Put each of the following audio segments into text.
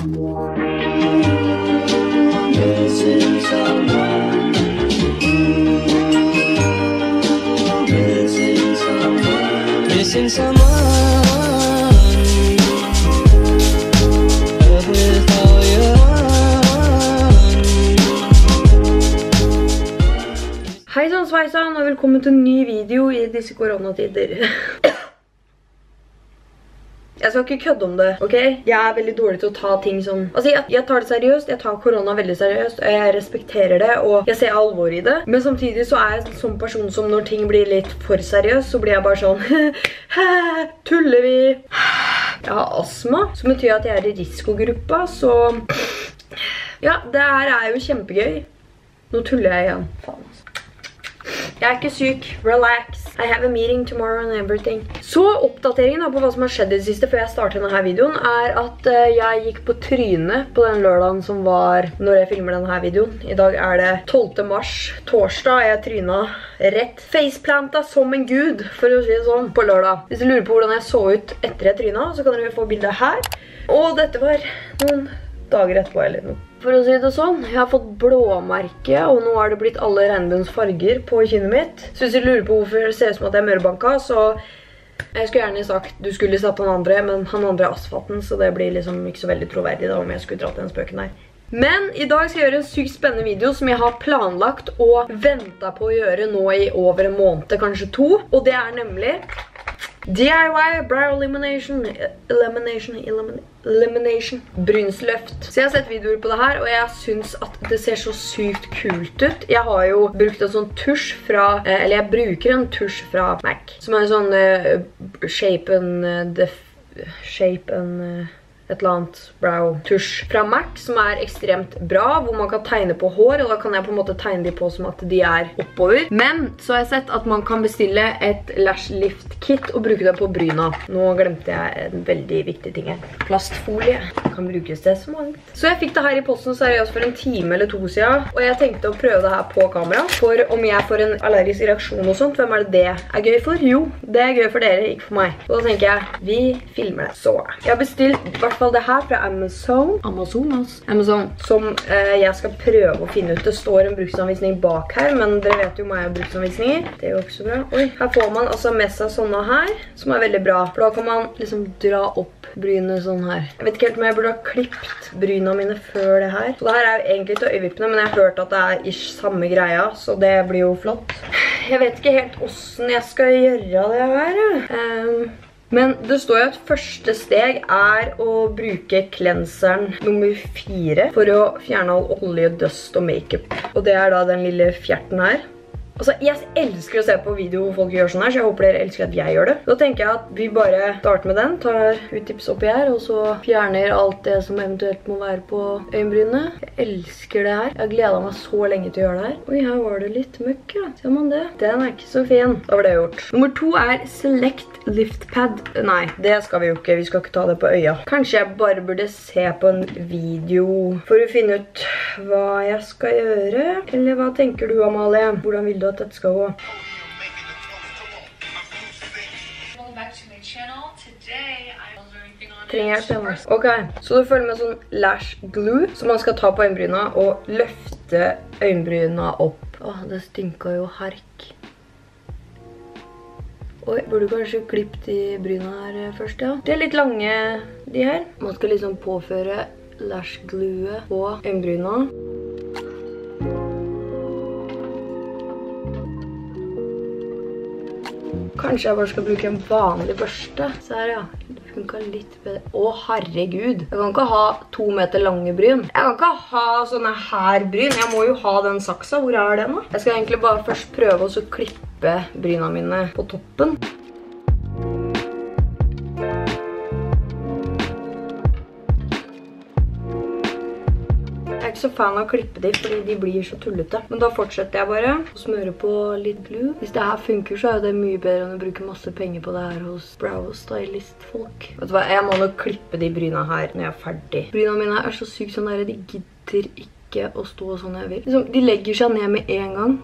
Missing someone with all your Hei sann sveisann, og velkommen til en ny video i disse koronatider. Jeg skal ikke kødde om det, ok? Jeg veldig dårlig til å ta ting som... Altså, jeg tar det seriøst, jeg tar korona veldig seriøst, og jeg respekterer det, og jeg ser alvor i det. Men samtidig så jeg en sånn person som når ting blir litt for seriøst, så blir jeg bare sånn... Tuller vi? Jeg har astma, som betyr at jeg i risikogruppa, så... Ja, det her jo kjempegøy. Nå tuller jeg igjen. Faen, altså. Jeg ikke syk, relax. I have a meeting tomorrow and everything. Så oppdateringen på hva som har skjedd i det siste før jeg startet denne videoen at jeg gikk på trynet på den lørdagen som var når jeg filmer denne videoen. I dag det 12. mars, torsdag. Jeg trynet rett faceplanta som en gud, for å si det sånn, på lørdag. Hvis du lurer på hvordan jeg så ut etter jeg trynet, så kan dere få bildet her. Og dette var noen dager etterpå eller noe. For å si det sånn, jeg har fått blåmerke, og nå det blitt alle regnbuens farger på kinnet mitt. Så hvis du lurer på hvorfor det ser ut som at jeg mørbanka, så jeg skulle gjerne sagt du skulle satt han andre, men han andre asfalten, så det blir liksom ikke så veldig troverdig da om jeg skulle dratt den spøken her. Men i dag skal jeg gjøre en sykt spennende video som jeg har planlagt og ventet på å gjøre nå i over en måned, kanskje 2. Og det nemlig DIY Brow Elimination Brynsløft. Så jeg har sett videoer på det her, og jeg synes at det ser så sykt kult ut. Jeg har jo brukt en sånn tusj fra, eller jeg bruker en tusj fra MAC, som en sånn et eller annet brow-tusj fra MAC, som ekstremt bra, hvor man kan tegne på hår, og da kan jeg på en måte tegne de på som at de oppover. Men så har jeg sett at man kan bestille et lash lift kit og bruke det på bryna. Nå glemte jeg en veldig viktig ting her. Plastfolie kan brukes det så mangt. Så jeg fikk det her i posten seriøst for en time eller 2 siden, og jeg tenkte å prøve det her på kamera, for om jeg får en allergisk reaksjon og sånt, hvem det gøy for? Jo, det gøy for dere, ikke for meg. Og da tenker jeg, vi filmer det. Så jeg har bestilt i hvert fall det her fra Amazon, som jeg skal prøve å finne ut. Det står en bruksanvisning bak her, men dere vet jo meg bruksanvisninger. Det jo ikke så bra. Oi, her får man altså med seg sånne her, som veldig bra. For da kan man liksom dra opp brynet sånn her. Jeg vet ikke helt om jeg burde ha klippet bryna mine før det her. Så det her egentlig til øyevippene, men jeg har hørt at det ish samme greia, så det blir jo flott. Jeg vet ikke helt hvordan jeg skal gjøre det her, men det står jo at første steg å bruke cleanseren nummer 4 for å fjerne all olje, dust og makeup. Og det da den lille fjerten her. Altså, jeg elsker å se på video hvor folk gjør sånn her, så jeg håper dere elsker at jeg gjør det. Da tenker jeg at vi bare starter med den, tar uttips oppi her, og så fjerner alt det som eventuelt må være på øyenbrynene. Jeg elsker det her. Jeg har gledet meg så lenge til å gjøre det her. Oi, her var det litt møkk, ja. Ser man det? Den ikke så fin. Da var det gjort. Nummer 2 Select Lift Pad. Nei, det skal vi jo ikke. Vi skal ikke ta det på øya. Kanskje jeg bare burde se på en video for å finne ut hva jeg skal gjøre. Eller hva tenker du, Amalie? Hvordan vil du at dette skal gå? Trenger hjelp hjemme. Ok, så du følger med sånn lash glue som man skal ta på øyenbryna og løfte øyenbryna opp. Åh, det stinker jo herk. Oi, burde du kanskje klippe de bryna her først, ja? De litt lange, de her. Man skal liksom påføre lash glue på øyenbryna. Kanskje jeg bare skal bruke en vanlig børste. Så her, ja. Det funker litt bedre. Å, herregud. Jeg kan ikke ha 2 meter lange bryn. Jeg kan ikke ha sånne her bryn. Jeg må jo ha den saksa. Hvor den da? Jeg skal egentlig bare først prøve å klippe bryna mine på toppen. Jeg ikke så fan av å klippe de, fordi de blir så tullete. Men da fortsetter jeg bare å smøre på litt glue. Hvis det her funker, så det mye bedre enn å bruke masse penger på det her hos brow stylist-folk. Vet du hva, jeg må nok klippe de bryna her når jeg ferdig. Bryna mine så sykt sånn der, de gidder ikke å stå sånn jeg vil. Liksom, de legger seg ned med en gang.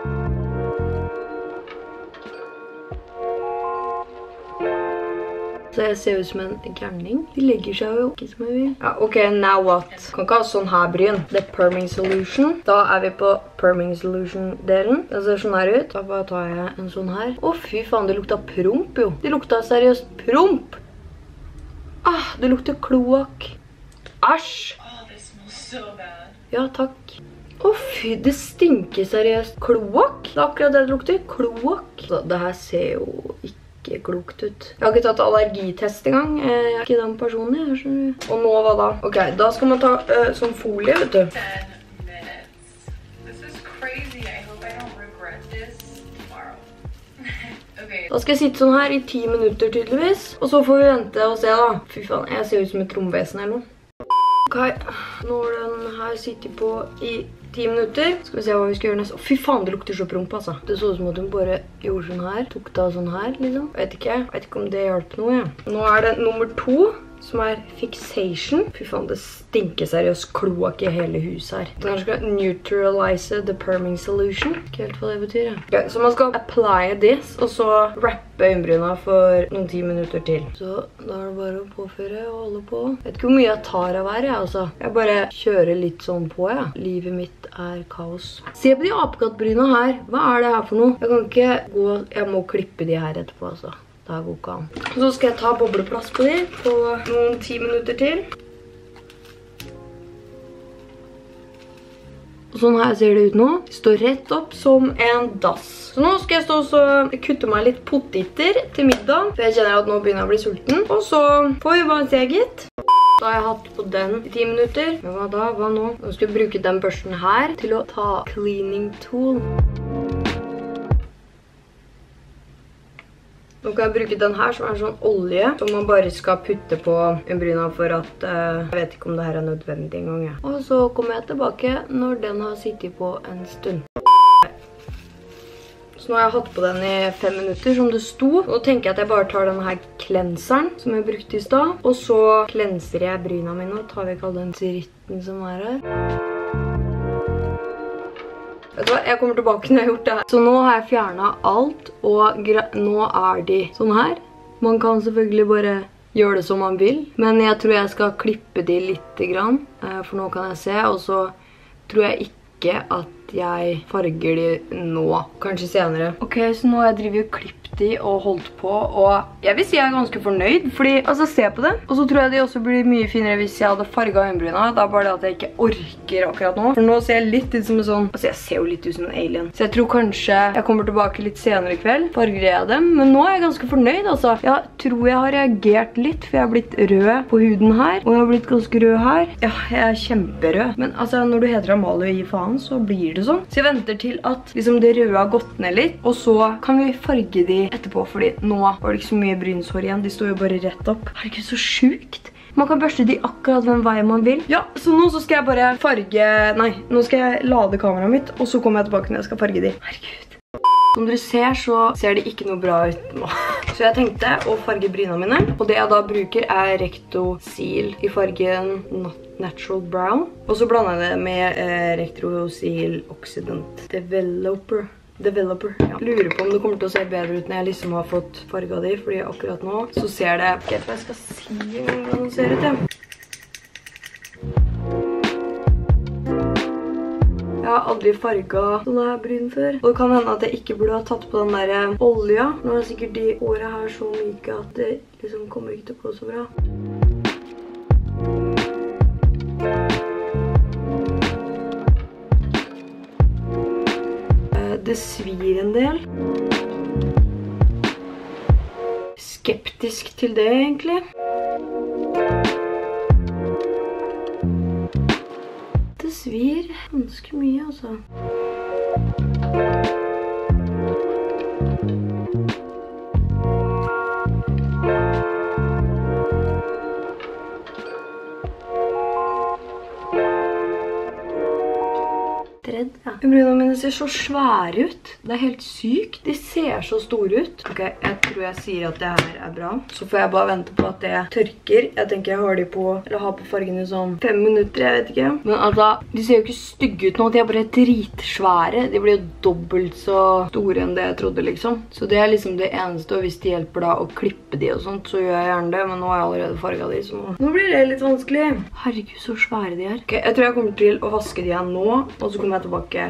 Så Altså, jeg ser ut som en gærning. De legger seg jo ikke som jeg vil. Ja, ok, now what? Kan ikke ha sånn her bryn. Det er Perming Solution. Da er vi på Perming Solution-delen. Den ser sånn her ut. Da bare tar jeg en sånn her. Å, fy faen, det lukta promp jo. Det lukta seriøst promp. Ah, det lukter kloak. Æsj! Oh, they smell so bad. Ja, takk. Å fy, det stinker seriøst kloak. Det er akkurat det lukter, kloak. Så det her ser jo ikke klokt ut. Jeg har ikke tatt allergitest engang. Jeg er ikke den personen, jeg skjønner. Og nå hva da? Ok, da skal man ta sånn folie, vet du. 10 minutes. This is crazy. I hope I don't regret this tomorrow. Okay. Da skal jeg sitte sånn her i 10 minutter tydeligvis. Og så får vi vente og se da. Fy faen, jeg ser ut som et romvesen eller noe. Ok, nå har den her sittet på i 10 minutter. Skal vi se hva vi skal gjøre neste. Å, fy faen, det lukter så promp, altså. Det så ut som at hun bare gjorde sånn her. Tok det av sånn her, liksom. Jeg vet ikke om det hjelper noe, ja. Nå er det nummer 2, som er fixation. Fy faen, det stinker seriøst kloak i hele huset her. Den her skal neutralize the perming solution. Ikke helt hva det betyr, ja. Okay, så man skal apply this, og så wrappe øyenbryna for noen 10 minutter til. Så da er det bare å påføre og holde på. Jeg vet ikke hvor mye jeg tar av hver, jeg, altså. Jeg bare kjører litt sånn på, ja. Livet mitt er kaos. Se på de apekattbryna her. Hva er det her for noe? Jeg kan ikke gå, jeg må klippe de her etterpå, altså. Det her går ikke an. Så skal jeg ta bobleplass på de på noen 10 minutter til. Og sånn her ser det ut nå. Det står rett opp som en dass. Så nå skal jeg stå og kutte meg litt poteter til middag. For jeg kjenner at nå begynner jeg å bli sulten. Og så får vi bare se, gitt. Da har jeg hatt på den i 10 minutter. Men hva da? Hva nå? Nå skal jeg bruke den børsten her til å ta cleaning tool. Nå kan jeg bruke den her som er sånn olje som man bare skal putte på øyenbryna for at jeg vet ikke om det her er nødvendig engang. Ja. Og så kommer jeg tilbake når den har sittet på en stund. Så nå har jeg hatt på den i 5 minutter som det sto. Nå tenker jeg at jeg bare tar denne her klenseren som jeg brukte i stad. Og så klenser jeg bryna mine og tar vekk all den dritten som er her. Vet du hva, jeg kommer tilbake når jeg har gjort det her. Så nå har jeg fjernet alt, og nå er de sånn her. Man kan selvfølgelig bare gjøre det som man vil, men jeg tror jeg skal klippe de litt grann, for nå kan jeg se, og så tror jeg ikke at jeg farger de nå, kanskje senere. Ok, så nå har jeg drivet og klippet de og holdt på, og jeg vil si jeg er ganske fornøyd, fordi, altså se på det. Og så tror jeg de også blir mye finere hvis jeg hadde farget øyenbryna. Det er bare det at jeg ikke orker akkurat nå. For nå ser jeg litt ut som en sånn, altså jeg ser jo litt ut som en alien. Så jeg tror kanskje jeg kommer tilbake litt senere i kveld, farger jeg dem. Men nå er jeg ganske fornøyd, altså. Jeg tror jeg har reagert litt, for jeg har blitt rød på huden her, og jeg har blitt ganske rød her. Ja, jeg er kjemperød. Men altså, når du heter Amalie og gir faen, så blir det sånn. Så jeg venter til at liksom det røde har gått ned litt, og så kan vi farge de etterpå, fordi nå var det ikke så mye brynshår igjen. De står jo bare rett opp. Herregud, så sjukt. Man kan børste de akkurat hvem vei man vil. Ja, så nå så skal jeg bare farge... Nei, nå skal jeg lade kameraet mitt, og så kommer jeg tilbake når jeg skal farge de. Herregud. Som dere ser, så ser det ikke noe bra ut nå. Så jeg tenkte å farge bryna mine. Og det jeg da bruker er Recto Seal i fargen Natural Brown. Og så blander jeg det med Recto Seal Oxidant Developer. Ja. Lurer på om det kommer til å se bedre ut når jeg liksom har fått farget de, fordi akkurat nå så ser det... Jeg vet hva jeg skal si hvordan det ser ut, ja. Jeg har aldri farget sånne her bryn før. Og det kan hende at jeg ikke burde ha tatt på den der olja. Nå er sikkert de årene her så myke at det liksom kommer ikke til å gå så bra. Det svir en del. Skeptisk til det, egentlig. Det svir ganske mye, altså. Redd, ja. Brynene mine ser så svære ut. Det er helt sykt. De ser så store ut. Ok, jeg tror jeg sier at det her er bra. Så får jeg bare vente på at det tørker. Jeg tenker jeg har de på, eller har på fargen i sånn 5 minutter, jeg vet ikke. Men altså, de ser jo ikke stygge ut nå. De er bare dritsvære. De blir jo dobbelt så store enn det jeg trodde, liksom. Så det er liksom det eneste, og hvis det hjelper da å klippe de og sånt, så gjør jeg gjerne det. Men nå har jeg allerede farget de, så nå blir det litt vanskelig. Herregud, så svære de er. Ok, jeg tror jeg kommer til å vaske de her nå, og så kommer jeg tilbake.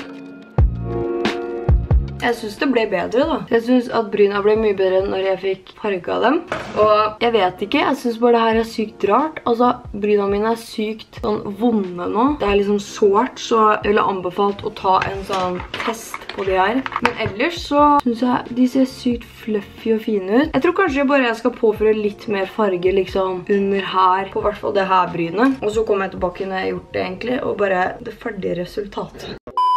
Jeg synes det ble bedre da. Jeg synes at bryna ble mye bedre når jeg fikk farget dem. Og jeg vet ikke, jeg synes bare det her er sykt rart. Altså, bryna mine er sykt sånn vonde nå. Det er liksom sårt, så jeg ville anbefalt å ta en sånn test på de her. Men ellers så synes jeg de ser sykt fluffy og fine ut. Jeg tror kanskje jeg skal påføre litt mer farge liksom under her, på hvert fall det her brynet. Og så kommer jeg tilbake når jeg har gjort det egentlig, og bare det ferdige resultatet.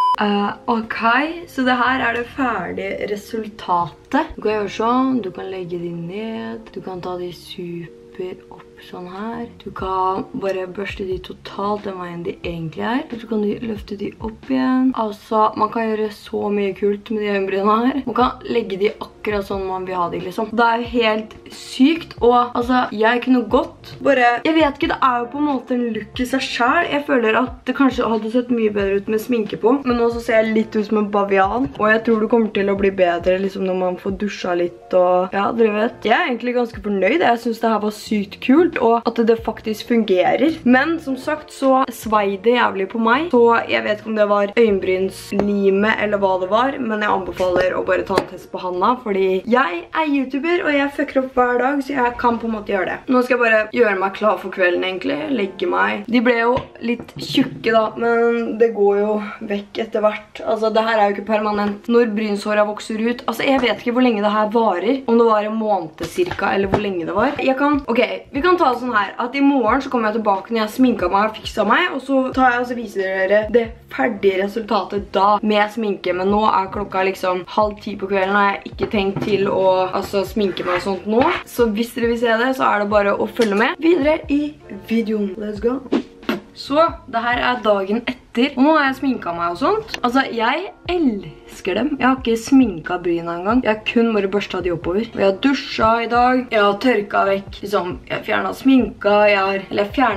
Ok, så det her er det ferdige resultatet. Du kan gjøre sånn, du kan legge de ned, du kan ta de super opp sånn her. Du kan bare børste de totalt den veien de egentlig er. Så kan du løfte de opp igjen. Altså, man kan gjøre så mye kult med de øyenbrynene her. Man kan legge de akkurat sånn man vil ha de, liksom. Det er jo helt sykt, og altså, jeg kunne godt bare, jeg vet ikke, det er jo på en måte en look i seg selv. Jeg føler at det kanskje hadde sett mye bedre ut med sminke på, men nå så ser jeg litt ut som en bavian, og jeg tror det kommer til å bli bedre liksom når man får dusja litt, og ja, dere vet. Jeg er egentlig ganske fornøyd. Jeg synes det her var sykt kult, og at det faktisk fungerer. Men som sagt så svei det jævlig på meg, så jeg vet ikke om det var øyenbrynslime eller hva det var, men jeg anbefaler å bare ta en test på handa, fordi jeg er YouTuber, og jeg fucker opp hver dag, så jeg kan på en måte gjøre det. Nå skal jeg bare gjøre meg klar for kvelden egentlig, legge meg. De ble jo litt tjukke da, men det går jo vekk etter hvert. Altså, det her er jo ikke permanent. Når brynshåret vokser ut, altså jeg vet ikke hvor lenge det her varer, om det var en måned cirka, eller hvor lenge det var. Ok, vi kan ta sånn her, at i morgen så kommer jeg tilbake når jeg sminket meg og fikset meg, og så tar jeg og så viser dere det ferdige resultatet da med sminke, men nå er klokka liksom 9:30 på kvelden, og jeg har ikke tenkt til å sminke meg og sånt nå, så hvis dere vil se det, så er det bare å følge med videre i videoen. Let's go! Så, det her er dagen etter, og nå har jeg sminket meg og sånt. Altså, jeg elsker dem. Jeg har ikke sminket bryna engang. Jeg har kun bare børstet de oppover. Og jeg har dusjet i dag. Jeg har tørket vekk, liksom, jeg fjernet sminka, jeg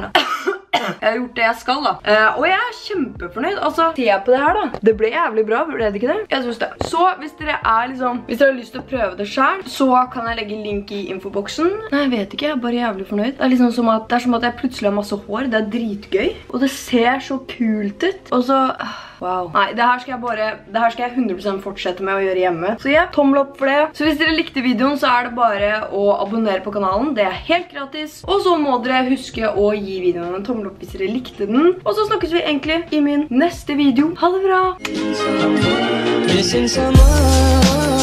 har gjort det jeg skal da. Og jeg er kjempefornøyd. Altså, se på det her da. Det ble jævlig bra, ble det ikke det? Jeg synes det. Så hvis dere har lyst til å prøve det selv, så kan jeg legge link i infoboksen. Nei, jeg vet ikke, jeg er bare jævlig fornøyd. Det er liksom som at jeg plutselig har masse hår. Det er dritgøy. Og det ser så kult ut. Og så... Wow. Nei, det her skal jeg 100% fortsette med å gjøre hjemme. Så ja, tommel opp for det. Så hvis dere likte videoen, så er det bare å abonnere på kanalen. Det er helt gratis. Og så må dere huske å gi videoen en tommel opp hvis dere likte den. Og så snakkes vi egentlig i min neste video. Ha det bra!